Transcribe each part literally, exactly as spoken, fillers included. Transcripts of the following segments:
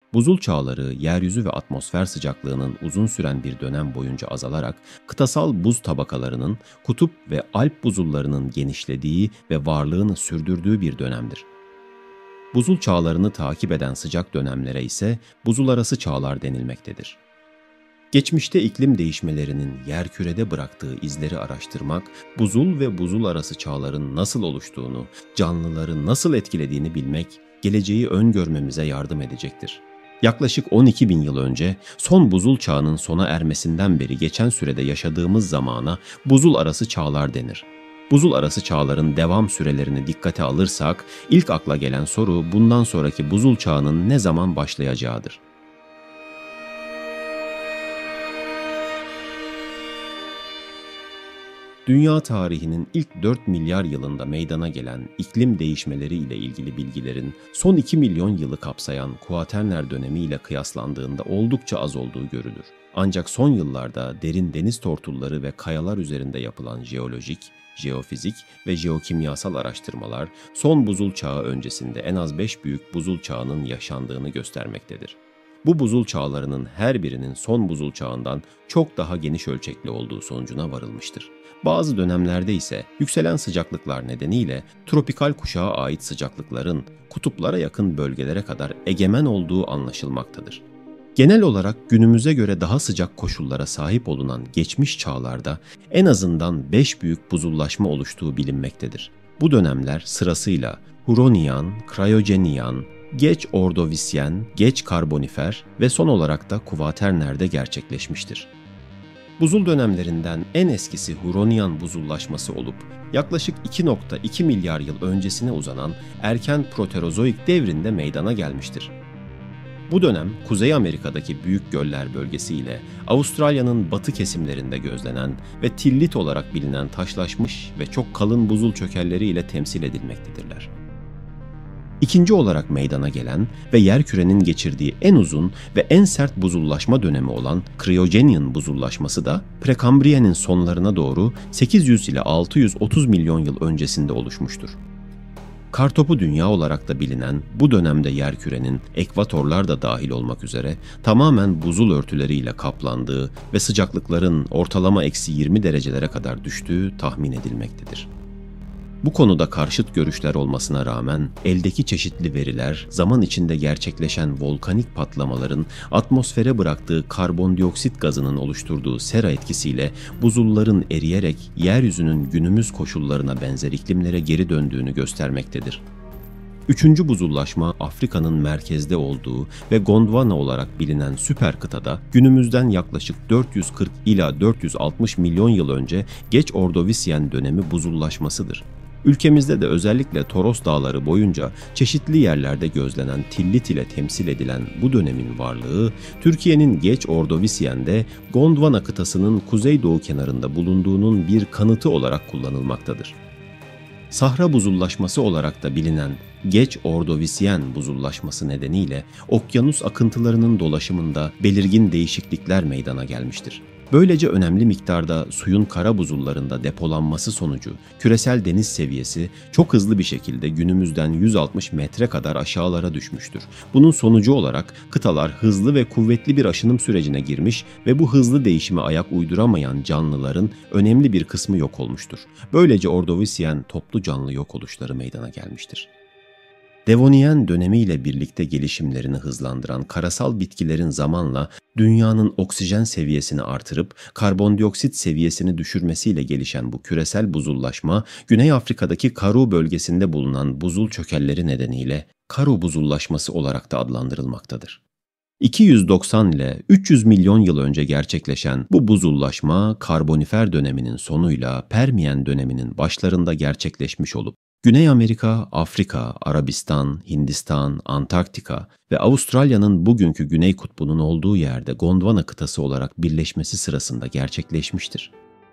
Buzul çağları, yeryüzü ve atmosfer sıcaklığının uzun süren bir dönem boyunca azalarak kıtasal buz tabakalarının, kutup ve alp buzullarının genişlediği ve varlığını sürdürdüğü bir dönemdir. Buzul çağlarını takip eden sıcak dönemlere ise buzularası çağlar denilmektedir. Geçmişte iklim değişmelerinin yerkürede bıraktığı izleri araştırmak, buzul ve buzul arası çağların nasıl oluştuğunu, canlıları nasıl etkilediğini bilmek, geleceği öngörmemize yardım edecektir. Yaklaşık on iki bin yıl önce son buzul çağının sona ermesinden beri geçen sürede yaşadığımız zamana buzul arası çağlar denir. Buzul arası çağların devam sürelerini dikkate alırsak, ilk akla gelen soru bundan sonraki buzul çağının ne zaman başlayacağıdır. Dünya tarihinin ilk dört milyar yılında meydana gelen iklim değişmeleri ile ilgili bilgilerin son iki milyon yılı kapsayan Kuaterner dönemi ile kıyaslandığında oldukça az olduğu görülür. Ancak son yıllarda derin deniz tortulları ve kayalar üzerinde yapılan jeolojik, jeofizik ve jeokimyasal araştırmalar son buzul çağı öncesinde en az beş büyük buzul çağının yaşandığını göstermektedir. Bu buzul çağlarının her birinin son buzul çağından çok daha geniş ölçekli olduğu sonucuna varılmıştır. Bazı dönemlerde ise yükselen sıcaklıklar nedeniyle tropikal kuşağa ait sıcaklıkların kutuplara yakın bölgelere kadar egemen olduğu anlaşılmaktadır. Genel olarak günümüze göre daha sıcak koşullara sahip olunan geçmiş çağlarda en azından beş büyük buzullaşma oluştuğu bilinmektedir. Bu dönemler sırasıyla Huronian, Kriyogenian, Geç Ordovisyen, Geç Karbonifer ve son olarak da Kuaterner'de gerçekleşmiştir. Buzul dönemlerinden en eskisi Huronian buzullaşması olup yaklaşık iki nokta iki milyar yıl öncesine uzanan erken Proterozoik devrinde meydana gelmiştir. Bu dönem Kuzey Amerika'daki büyük göller bölgesi ile Avustralya'nın batı kesimlerinde gözlenen ve tillit olarak bilinen taşlaşmış ve çok kalın buzul çökelleri ile temsil edilmektedirler. İkinci olarak meydana gelen ve yerkürenin geçirdiği en uzun ve en sert buzullaşma dönemi olan Kriyogenian buzullaşması da Prekambriye'nin sonlarına doğru sekiz yüz ile altı yüz otuz milyon yıl öncesinde oluşmuştur. Kartopu dünya olarak da bilinen bu dönemde yerkürenin ekvatorlar da dahil olmak üzere tamamen buzul örtüleriyle kaplandığı ve sıcaklıkların ortalama eksi yirmi derecelere kadar düştüğü tahmin edilmektedir. Bu konuda karşıt görüşler olmasına rağmen eldeki çeşitli veriler, zaman içinde gerçekleşen volkanik patlamaların atmosfere bıraktığı karbondioksit gazının oluşturduğu sera etkisiyle buzulların eriyerek yeryüzünün günümüz koşullarına benzer iklimlere geri döndüğünü göstermektedir. Üçüncü buzullaşma Afrika'nın merkezde olduğu ve Gondwana olarak bilinen süper kıtada günümüzden yaklaşık dört yüz kırk ila dört yüz altmış milyon yıl önce Geç Ordovisyen dönemi buzullaşmasıdır. Ülkemizde de özellikle Toros Dağları boyunca çeşitli yerlerde gözlenen tillit ile temsil edilen bu dönemin varlığı, Türkiye'nin Geç Ordovisyen'de Gondwana kıtasının kuzeydoğu kenarında bulunduğunun bir kanıtı olarak kullanılmaktadır. Sahra buzullaşması olarak da bilinen Geç Ordovisyen buzullaşması nedeniyle okyanus akıntılarının dolaşımında belirgin değişiklikler meydana gelmiştir. Böylece önemli miktarda suyun kara buzullarında depolanması sonucu küresel deniz seviyesi çok hızlı bir şekilde günümüzden yüz altmış metre kadar aşağılara düşmüştür. Bunun sonucu olarak kıtalar hızlı ve kuvvetli bir aşınım sürecine girmiş ve bu hızlı değişime ayak uyduramayan canlıların önemli bir kısmı yok olmuştur. Böylece Ordovisyen toplu canlı yok oluşları meydana gelmiştir. Devoniyen dönemiyle birlikte gelişimlerini hızlandıran karasal bitkilerin zamanla dünyanın oksijen seviyesini artırıp karbondioksit seviyesini düşürmesiyle gelişen bu küresel buzullaşma, Güney Afrika'daki Karoo bölgesinde bulunan buzul çökelleri nedeniyle Karoo buzullaşması olarak da adlandırılmaktadır. iki yüz doksan ile üç yüz milyon yıl önce gerçekleşen bu buzullaşma, Karbonifer döneminin sonuyla Permiyen döneminin başlarında gerçekleşmiş olup, Güney Amerika, Afrika, Arabistan, Hindistan, Antarktika ve Avustralya'nın bugünkü Güney Kutbu'nun olduğu yerde Gondwana kıtası olarak birleşmesi sırasında gerçekleşmiştir.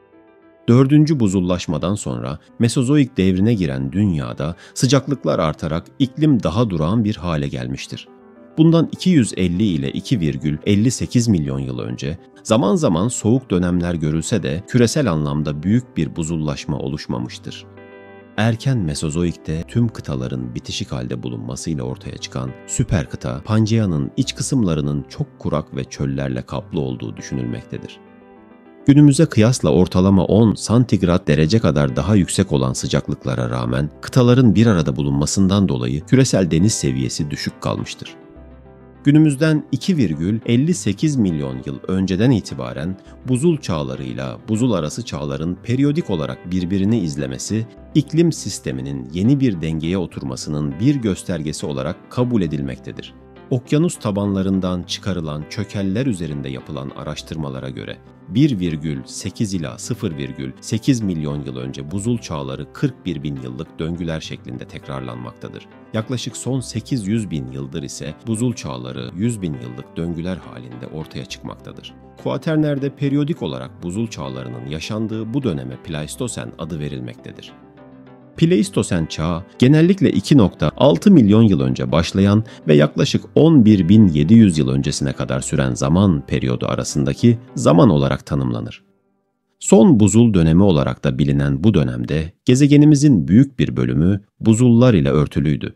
Dördüncü buzullaşmadan sonra Mesozoik devrine giren dünyada sıcaklıklar artarak iklim daha durağan bir hale gelmiştir. Bundan iki yüz elli ile iki virgül elli sekiz milyon yıl önce zaman zaman soğuk dönemler görülse de küresel anlamda büyük bir buzullaşma oluşmamıştır. erken Mesozoik'te tüm kıtaların bitişik halde bulunmasıyla ortaya çıkan süper kıta, Pangea'nın iç kısımlarının çok kurak ve çöllerle kaplı olduğu düşünülmektedir. Günümüze kıyasla ortalama on santigrat derece kadar daha yüksek olan sıcaklıklara rağmen kıtaların bir arada bulunmasından dolayı küresel deniz seviyesi düşük kalmıştır. Günümüzden iki virgül elli sekiz milyon yıl önceden itibaren buzul çağlarıyla buzul arası çağların periyodik olarak birbirini izlemesi, iklim sisteminin yeni bir dengeye oturmasının bir göstergesi olarak kabul edilmektedir. Okyanus tabanlarından çıkarılan çökeller üzerinde yapılan araştırmalara göre bir virgül sekiz ila sıfır virgül sekiz milyon yıl önce buzul çağları kırk bir bin yıllık döngüler şeklinde tekrarlanmaktadır. Yaklaşık son sekiz yüz bin yıldır ise buzul çağları yüz bin yıllık döngüler halinde ortaya çıkmaktadır. Kuaternerde periyodik olarak buzul çağlarının yaşandığı bu döneme Pleistosen adı verilmektedir. Pleistosen çağı genellikle iki nokta altı milyon yıl önce başlayan ve yaklaşık on bir bin yedi yüz yıl öncesine kadar süren zaman periyodu arasındaki zaman olarak tanımlanır. Son buzul dönemi olarak da bilinen bu dönemde gezegenimizin büyük bir bölümü buzullar ile örtülüydü.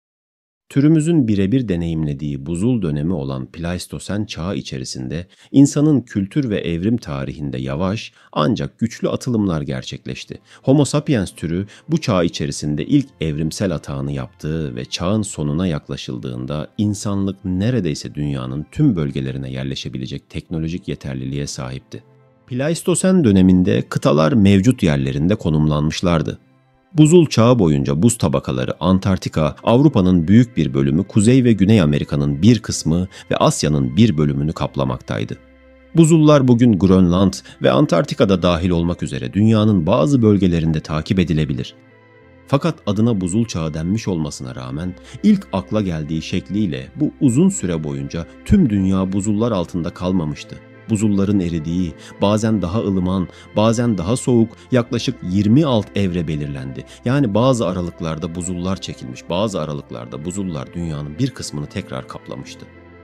Türümüzün birebir deneyimlediği buzul dönemi olan Pleistosen çağı içerisinde insanın kültür ve evrim tarihinde yavaş ancak güçlü atılımlar gerçekleşti. Homo sapiens türü bu çağ içerisinde ilk evrimsel atağını yaptığı ve çağın sonuna yaklaşıldığında insanlık neredeyse dünyanın tüm bölgelerine yerleşebilecek teknolojik yeterliliğe sahipti. Pleistosen döneminde kıtalar mevcut yerlerinde konumlanmışlardı. Buzul çağı boyunca buz tabakaları Antarktika, Avrupa'nın büyük bir bölümü, Kuzey ve Güney Amerika'nın bir kısmı ve Asya'nın bir bölümünü kaplamaktaydı. Buzullar bugün Grönland ve Antarktika'da dahil olmak üzere dünyanın bazı bölgelerinde takip edilebilir. Fakat adına buzul çağı denmiş olmasına rağmen ilk akla geldiği şekliyle bu uzun süre boyunca tüm dünya buzullar altında kalmamıştı. Buzulların eridiği, bazen daha ılıman, bazen daha soğuk yaklaşık yirmi alt evre belirlendi. Yani bazı aralıklarda buzullar çekilmiş, bazı aralıklarda buzullar dünyanın bir kısmını tekrar kaplamıştı.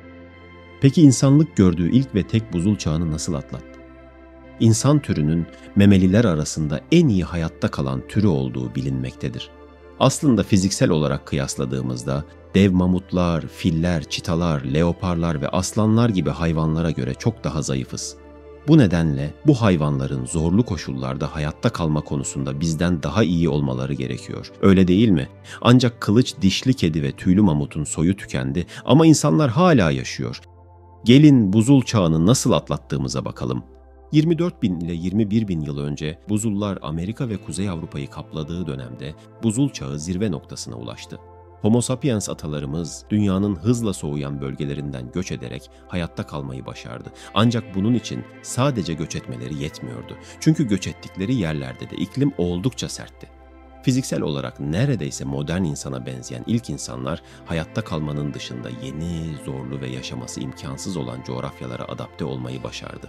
Peki insanlık gördüğü ilk ve tek buzul çağını nasıl atlattı? İnsan türünün memeliler arasında en iyi hayatta kalan türü olduğu bilinmektedir. Aslında fiziksel olarak kıyasladığımızda dev mamutlar, filler, çitalar, leoparlar ve aslanlar gibi hayvanlara göre çok daha zayıfız. Bu nedenle bu hayvanların zorlu koşullarda hayatta kalma konusunda bizden daha iyi olmaları gerekiyor. Öyle değil mi? Ancak kılıç dişli kedi ve tüylü mamutun soyu tükendi ama insanlar hala yaşıyor. Gelin buzul çağını nasıl atlattığımıza bakalım. yirmi dört bin ile yirmi bir bin yıl önce buzullar Amerika ve Kuzey Avrupa'yı kapladığı dönemde buzul çağı zirve noktasına ulaştı. Homo sapiens atalarımız dünyanın hızla soğuyan bölgelerinden göç ederek hayatta kalmayı başardı. Ancak bunun için sadece göç etmeleri yetmiyordu. Çünkü göç ettikleri yerlerde de iklim oldukça sertti. Fiziksel olarak neredeyse modern insana benzeyen ilk insanlar hayatta kalmanın dışında yeni, zorlu ve yaşaması imkansız olan coğrafyalara adapte olmayı başardı.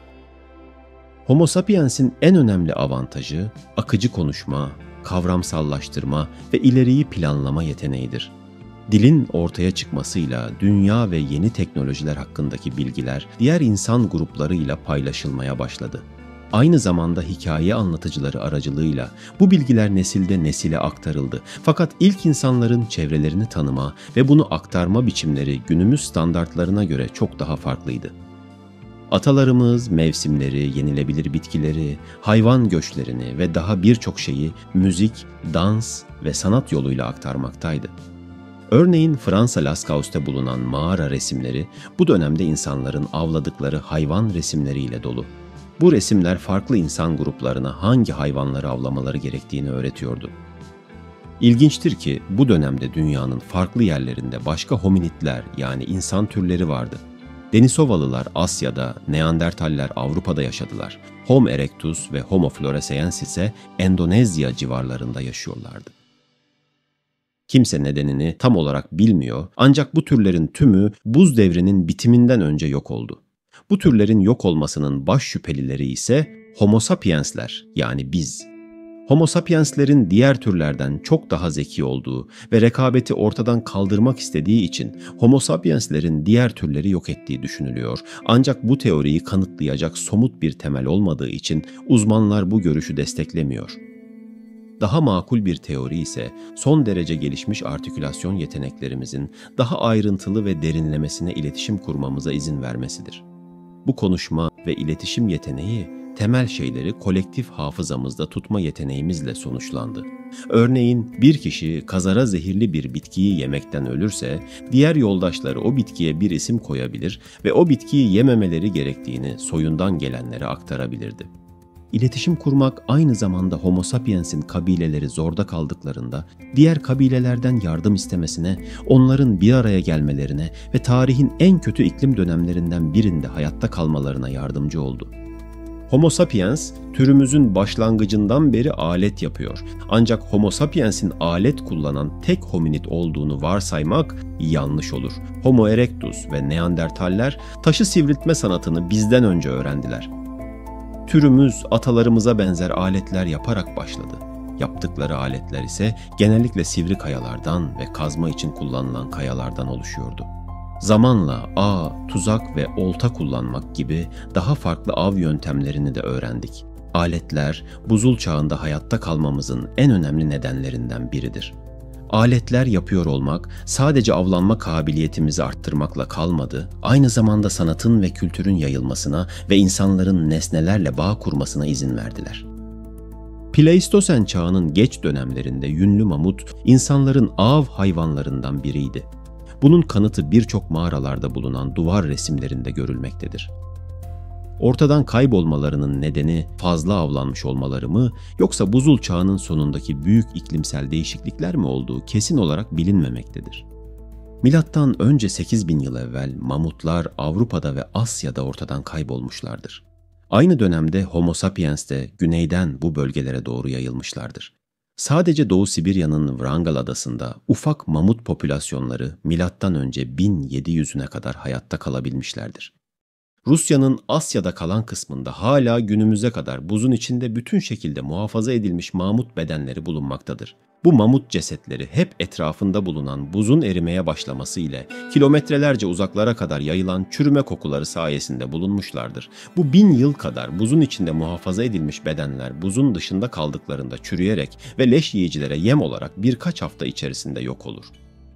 Homo sapiens'in en önemli avantajı akıcı konuşma, kavramsallaştırma ve ileriyi planlama yeteneğidir. Dilin ortaya çıkmasıyla dünya ve yeni teknolojiler hakkındaki bilgiler diğer insan gruplarıyla paylaşılmaya başladı. Aynı zamanda hikaye anlatıcıları aracılığıyla bu bilgiler nesilde nesile aktarıldı. Fakat ilk insanların çevrelerini tanıma ve bunu aktarma biçimleri günümüz standartlarına göre çok daha farklıydı. Atalarımız mevsimleri, yenilebilir bitkileri, hayvan göçlerini ve daha birçok şeyi müzik, dans ve sanat yoluyla aktarmaktaydı. Örneğin Fransa Lascaus'ta bulunan mağara resimleri bu dönemde insanların avladıkları hayvan resimleriyle dolu. Bu resimler farklı insan gruplarına hangi hayvanları avlamaları gerektiğini öğretiyordu. İlginçtir ki bu dönemde dünyanın farklı yerlerinde başka hominidler yani insan türleri vardı. Denisovalılar Asya'da, Neandertaller Avrupa'da yaşadılar. Homo erectus ve Homo floresiensis ise Endonezya civarlarında yaşıyorlardı. Kimse nedenini tam olarak bilmiyor ancak bu türlerin tümü buz devrinin bitiminden önce yok oldu. Bu türlerin yok olmasının baş şüphelileri ise Homo sapiensler yani biz. Homo sapienslerin diğer türlerden çok daha zeki olduğu ve rekabeti ortadan kaldırmak istediği için Homo sapienslerin diğer türleri yok ettiği düşünülüyor. Ancak bu teoriyi kanıtlayacak somut bir temel olmadığı için uzmanlar bu görüşü desteklemiyor. Daha makul bir teori ise son derece gelişmiş artikülasyon yeteneklerimizin daha ayrıntılı ve derinlemesine iletişim kurmamıza izin vermesidir. Bu konuşma ve iletişim yeteneği temel şeyleri kolektif hafızamızda tutma yeteneğimizle sonuçlandı. Örneğin bir kişi kazara zehirli bir bitkiyi yemekten ölürse diğer yoldaşları o bitkiye bir isim koyabilir ve o bitkiyi yememeleri gerektiğini soyundan gelenlere aktarabilirdi. İletişim kurmak aynı zamanda Homo sapiens'in kabileleri zorda kaldıklarında diğer kabilelerden yardım istemesine, onların bir araya gelmelerine ve tarihin en kötü iklim dönemlerinden birinde hayatta kalmalarına yardımcı oldu. Homo sapiens, türümüzün başlangıcından beri alet yapıyor. Ancak Homo sapiens'in alet kullanan tek hominid olduğunu varsaymak yanlış olur. Homo erectus ve Neandertaller taşı sivriltme sanatını bizden önce öğrendiler. Türümüz atalarımıza benzer aletler yaparak başladı. Yaptıkları aletler ise genellikle sivri kayalardan ve kazma için kullanılan kayalardan oluşuyordu. Zamanla ağ, tuzak ve olta kullanmak gibi daha farklı av yöntemlerini de öğrendik. Aletler, buzul çağında hayatta kalmamızın en önemli nedenlerinden biridir. Aletler yapıyor olmak sadece avlanma kabiliyetimizi arttırmakla kalmadı, aynı zamanda sanatın ve kültürün yayılmasına ve insanların nesnelerle bağ kurmasına izin verdiler. Pleistosen çağının geç dönemlerinde yünlü mamut, insanların av hayvanlarından biriydi. Bunun kanıtı birçok mağaralarda bulunan duvar resimlerinde görülmektedir. Ortadan kaybolmalarının nedeni fazla avlanmış olmaları mı, yoksa buzul çağının sonundaki büyük iklimsel değişiklikler mi olduğu kesin olarak bilinmemektedir. Milattan önce sekiz bin yıl evvel mamutlar Avrupa'da ve Asya'da ortadan kaybolmuşlardır. Aynı dönemde Homo sapiens de güneyden bu bölgelere doğru yayılmışlardır. Sadece Doğu Sibirya'nın Wrangel adasında ufak mamut popülasyonları milattan önce bin yedi yüzüne kadar hayatta kalabilmişlerdir. Rusya'nın Asya'da kalan kısmında hala günümüze kadar buzun içinde bütün şekilde muhafaza edilmiş mamut bedenleri bulunmaktadır. Bu mamut cesetleri hep etrafında bulunan buzun erimeye başlaması ile kilometrelerce uzaklara kadar yayılan çürüme kokuları sayesinde bulunmuşlardır. Bu bin yıl kadar buzun içinde muhafaza edilmiş bedenler buzun dışında kaldıklarında çürüyerek ve leş yiyicilere yem olarak birkaç hafta içerisinde yok olur.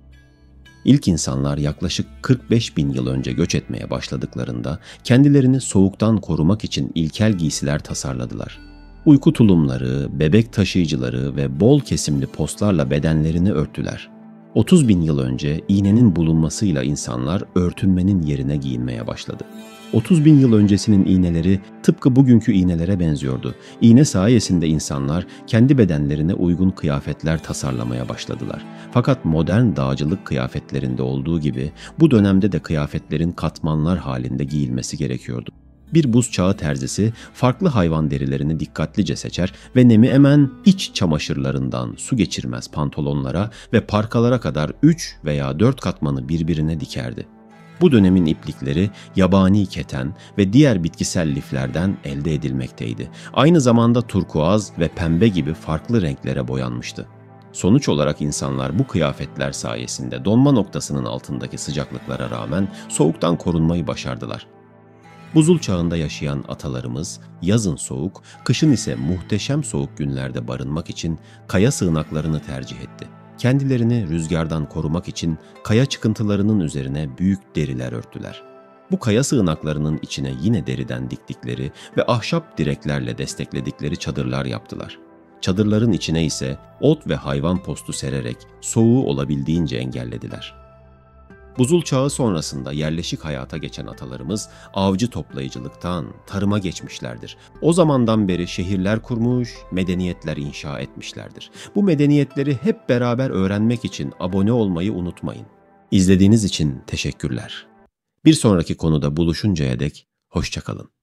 İlk insanlar yaklaşık kırk beş bin yıl önce göç etmeye başladıklarında kendilerini soğuktan korumak için ilkel giysiler tasarladılar. Uyku tulumları, bebek taşıyıcıları ve bol kesimli postlarla bedenlerini örttüler. otuz bin yıl önce iğnenin bulunmasıyla insanlar örtünmenin yerine giyinmeye başladı. otuz bin yıl öncesinin iğneleri tıpkı bugünkü iğnelere benziyordu. İğne sayesinde insanlar kendi bedenlerine uygun kıyafetler tasarlamaya başladılar. Fakat modern dağcılık kıyafetlerinde olduğu gibi bu dönemde de kıyafetlerin katmanlar halinde giyilmesi gerekiyordu. Bir buz çağı terzisi farklı hayvan derilerini dikkatlice seçer ve nemi emen iç çamaşırlarından su geçirmez pantolonlara ve parkalara kadar üç veya dört katmanı birbirine dikerdi. Bu dönemin iplikleri yabani keten ve diğer bitkisel liflerden elde edilmekteydi. Aynı zamanda turkuaz ve pembe gibi farklı renklere boyanmıştı. Sonuç olarak insanlar bu kıyafetler sayesinde donma noktasının altındaki sıcaklıklara rağmen soğuktan korunmayı başardılar. Buzul çağında yaşayan atalarımız yazın soğuk, kışın ise muhteşem soğuk günlerde barınmak için kaya sığınaklarını tercih etti. Kendilerini rüzgardan korumak için kaya çıkıntılarının üzerine büyük deriler örttüler. Bu kaya sığınaklarının içine yine deriden diktikleri ve ahşap direklerle destekledikleri çadırlar yaptılar. Çadırların içine ise ot ve hayvan postu sererek soğuğu olabildiğince engellediler. Buzul çağı sonrasında yerleşik hayata geçen atalarımız avcı toplayıcılıktan tarıma geçmişlerdir. O zamandan beri şehirler kurmuş, medeniyetler inşa etmişlerdir. Bu medeniyetleri hep beraber öğrenmek için abone olmayı unutmayın. İzlediğiniz için teşekkürler. Bir sonraki konuda buluşuncaya dek hoşça kalın.